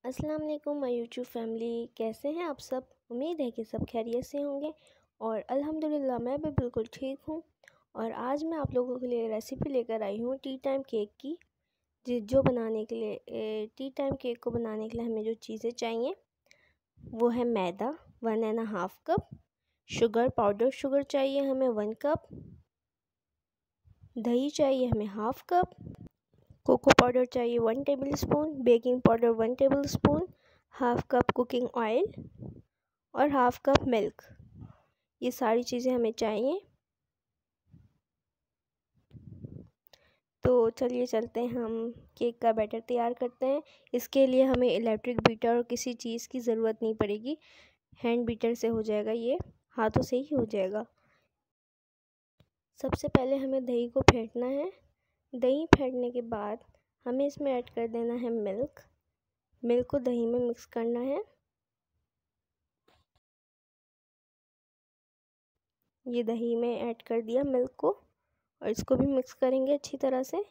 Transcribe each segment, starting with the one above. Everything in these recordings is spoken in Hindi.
अस्सलाम वालेकुम माय यूट्यूब फैमिली। कैसे हैं आप सब? उम्मीद है कि सब खैरियत से होंगे और अल्हम्दुलिल्लाह मैं भी बिल्कुल ठीक हूँ। और आज मैं आप लोगों के लिए रेसिपी लेकर आई हूँ टी टाइम केक की। जो बनाने के लिए टी टाइम केक को बनाने के लिए हमें जो चीज़ें चाहिए वो है मैदा 1.5 कप, शुगर पाउडर शुगर चाहिए हमें 1 कप, दही चाहिए हमें 1/2 कप, कोको पाउडर चाहिए 1 tablespoon, baking powder 1 tablespoon, 1/2 cup cooking oil और 1/2 कप मिल्क। ये सारी चीज़ें हमें चाहिए। तो चलिए चलते हैं, हम केक का बैटर तैयार करते हैं। इसके लिए हमें इलेक्ट्रिक बीटर और किसी चीज़ की ज़रूरत नहीं पड़ेगी, हैंड बीटर से हो जाएगा, ये हाथों से ही हो जाएगा। सबसे पहले हमें दही को फेंटना है। दही फेंटने के बाद हमें इसमें ऐड कर देना है मिल्क। मिल्क को दही में मिक्स करना है। ये दही में ऐड कर दिया मिल्क को और इसको भी मिक्स करेंगे अच्छी तरह से।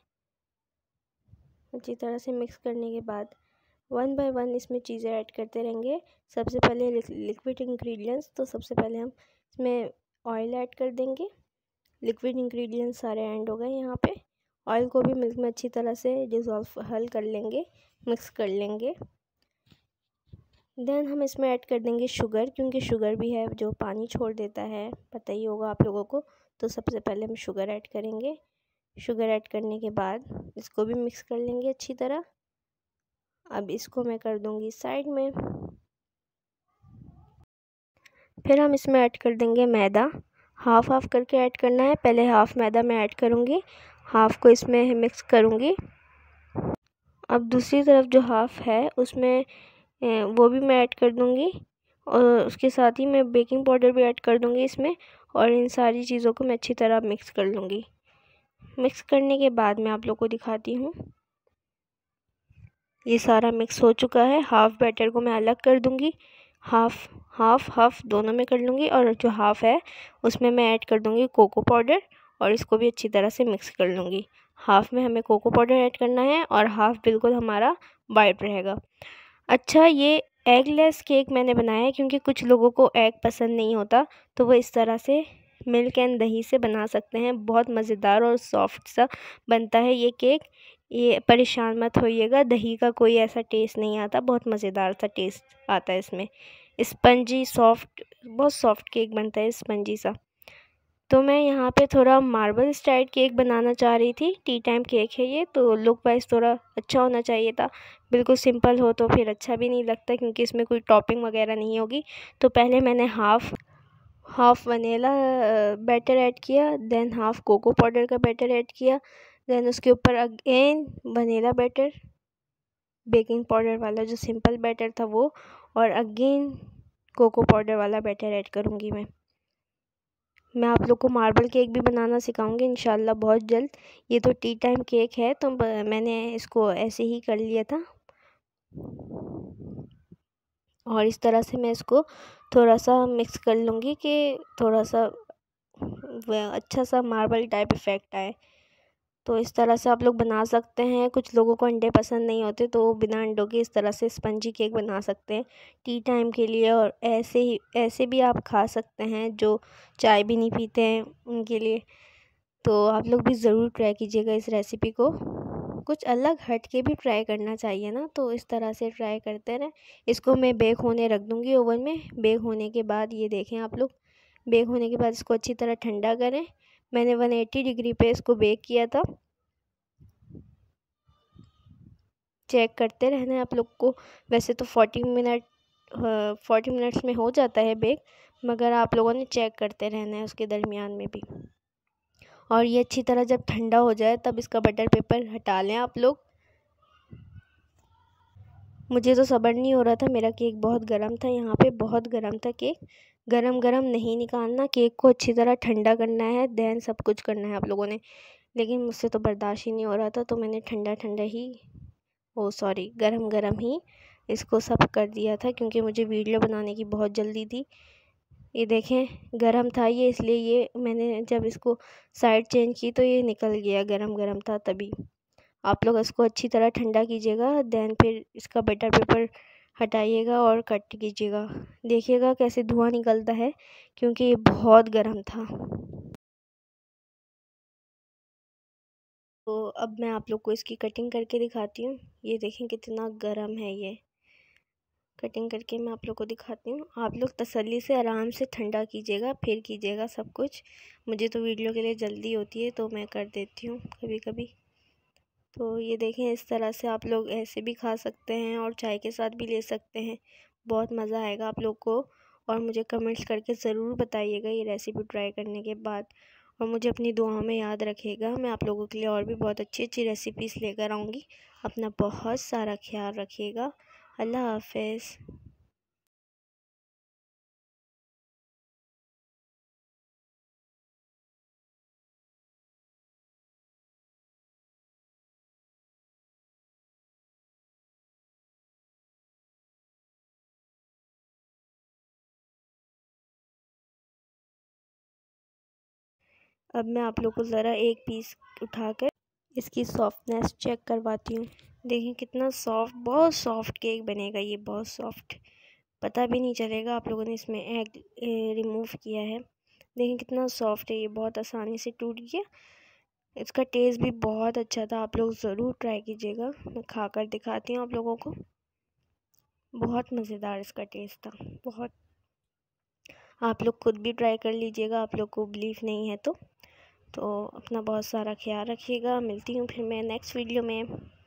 मिक्स करने के बाद 1 बाय 1 इसमें चीज़ें ऐड करते रहेंगे। सबसे पहले लिक्विड इंग्रेडिएंट्स, तो सबसे पहले हम इसमें ऑयल ऐड कर देंगे। लिक्विड इंग्रेडिएंट्स सारे ऐड हो गए यहाँ पे। ऑयल को भी मिल्क में अच्छी तरह से डिज़ोल्व हल कर लेंगे, मिक्स कर लेंगे। देन हम इसमें ऐड कर देंगे शुगर, क्योंकि शुगर भी है जो पानी छोड़ देता है, पता ही होगा आप लोगों को। तो सबसे पहले हम शुगर ऐड करेंगे। शुगर ऐड करने के बाद इसको भी मिक्स कर लेंगे अच्छी तरह। अब इसको मैं कर दूंगी साइड में। फिर हम इसमें ऐड कर देंगे मैदा। हाफ हाफ करके ऐड करना है। पहले हाफ मैदा मैं ऐड करूँगी, हाफ को इसमें मिक्स करूँगी। अब दूसरी तरफ जो हाफ है उसमें वो भी मैं ऐड कर दूँगी और उसके साथ ही मैं बेकिंग पाउडर भी ऐड कर दूँगी इसमें। और इन सारी चीज़ों को मैं अच्छी तरह मिक्स कर लूँगी। मिक्स करने के बाद मैं आप लोग को दिखाती हूँ। ये सारा मिक्स हो चुका है। हाफ़ बैटर को मैं अलग कर दूँगी, हाफ़ दोनों में कर लूँगी। और जो हाफ़ है उसमें मैं ऐड कर दूँगी कोको पाउडर और इसको भी अच्छी तरह से मिक्स कर लूँगी। हाफ़ में हमें कोको पाउडर ऐड करना है और हाफ़ बिल्कुल हमारा वाइट रहेगा। अच्छा, ये एगलेस केक मैंने बनाया है क्योंकि कुछ लोगों को एग पसंद नहीं होता, तो वो इस तरह से मिल्क एंड दही से बना सकते हैं। बहुत मज़ेदार और सॉफ्ट सा बनता है ये केक। ये परेशान मत होइएगा, दही का कोई ऐसा टेस्ट नहीं आता, बहुत मज़ेदार सा टेस्ट आता है इसमें। स्पंजी सॉफ्ट, बहुत सॉफ्ट केक बनता है, स्पंजी सा। तो मैं यहाँ पे थोड़ा मार्बल स्टाइल केक बनाना चाह रही थी। टी टाइम केक है ये, तो लुक वाइज थोड़ा अच्छा होना चाहिए था। बिल्कुल सिंपल हो तो फिर अच्छा भी नहीं लगता, क्योंकि इसमें कोई टॉपिंग वगैरह नहीं होगी। तो पहले मैंने हाफ़ वनीला बैटर ऐड किया, देन हाफ़ कोको पाउडर का बैटर ऐड किया, देन उसके ऊपर again vanilla batter, baking powder वाला जो सिंपल बैटर था वो, और अगेन कोको पाउडर वाला बैटर ऐड करूँगी मैं आप लोग को मार्बल केक भी बनाना सिखाऊंगी इंशाल्लाह बहुत जल्द। ये तो टी टाइम केक है, तो मैंने इसको ऐसे ही कर लिया था। और इस तरह से मैं इसको थोड़ा सा मिक्स कर लूँगी कि थोड़ा सा अच्छा सा मार्बल टाइप इफ़ेक्ट आए। तो इस तरह से आप लोग बना सकते हैं। कुछ लोगों को अंडे पसंद नहीं होते, तो वो बिना अंडों के इस तरह से स्पंजी केक बना सकते हैं टी टाइम के लिए। और ऐसे भी आप खा सकते हैं जो चाय भी नहीं पीते हैं उनके लिए। तो आप लोग भी ज़रूर ट्राई कीजिएगा इस रेसिपी को। कुछ अलग हट के भी ट्राई करना चाहिए ना, तो इस तरह से ट्राई करते रहें। इसको मैं बेक होने रख दूँगी ओवन में। बेक होने के बाद ये देखें आप लोग, बेक होने के बाद इसको अच्छी तरह ठंडा करें। मैंने 180 डिग्री पे इसको बेक किया था। चेक करते रहना है आप लोग को। वैसे तो 40 मिनट्स में हो जाता है बेक, मगर आप लोगों ने चेक करते रहना है उसके दरमियान में भी। और ये अच्छी तरह जब ठंडा हो जाए तब इसका बटर पेपर हटा लें आप लोग। मुझे तो सब्र नहीं हो रहा था, मेरा केक बहुत गर्म था, यहाँ पे बहुत गर्म था केक। गरम गरम नहीं निकालना, केक को अच्छी तरह ठंडा करना है, देन सब कुछ करना है आप लोगों ने। लेकिन मुझसे तो बर्दाश्त ही नहीं हो रहा था, तो मैंने गरम गरम ही इसको सब कर दिया था, क्योंकि मुझे वीडियो बनाने की बहुत जल्दी थी। ये देखें गरम था ये, इसलिए ये मैंने जब इसको साइड चेंज की तो ये निकल गया, गरम गरम था तभी। आप लोग इसको अच्छी तरह ठंडा कीजिएगा, देन फिर इसका बटर पेपर हटाइएगा और कट कीजिएगा। देखिएगा कैसे धुआं निकलता है, क्योंकि ये बहुत गर्म था। तो अब मैं आप लोग को इसकी कटिंग करके दिखाती हूँ। ये देखें कितना गर्म है ये। कटिंग करके मैं आप लोग को दिखाती हूँ। आप लोग तसल्ली से आराम से ठंडा कीजिएगा, फिर कीजिएगा सब कुछ। मुझे तो वीडियो के लिए जल्दी होती है तो मैं कर देती हूँ कभी कभी। तो ये देखें, इस तरह से आप लोग ऐसे भी खा सकते हैं और चाय के साथ भी ले सकते हैं। बहुत मज़ा आएगा आप लोग को। और मुझे कमेंट्स करके ज़रूर बताइएगा ये रेसिपी ट्राई करने के बाद। और मुझे अपनी दुआओं में याद रखिएगा। मैं आप लोगों के लिए और भी बहुत अच्छी अच्छी रेसिपीज़ लेकर आऊँगी। अपना बहुत सारा ख्याल रखिएगा। अल्लाह हाफ़िज़। अब मैं आप लोग को ज़रा एक पीस उठाकर इसकी सॉफ्टनेस चेक करवाती हूँ। देखिए कितना सॉफ्ट, बहुत सॉफ्ट केक बनेगा ये, बहुत सॉफ्ट। पता भी नहीं चलेगा आप लोगों ने इसमें एग रिमूव किया है। देखिए कितना सॉफ्ट है ये, बहुत आसानी से टूट गया। इसका टेस्ट भी बहुत अच्छा था, आप लोग ज़रूर ट्राई कीजिएगा। मैं खा कर दिखाती हूँ आप लोगों को। बहुत मज़ेदार इसका टेस्ट था, बहुत। आप लोग खुद भी ट्राई कर लीजिएगा, आप लोग को बिलीव नहीं है तो अपना बहुत सारा ख्याल रखिएगा। मिलती हूँ फिर मैं नेक्स्ट वीडियो में।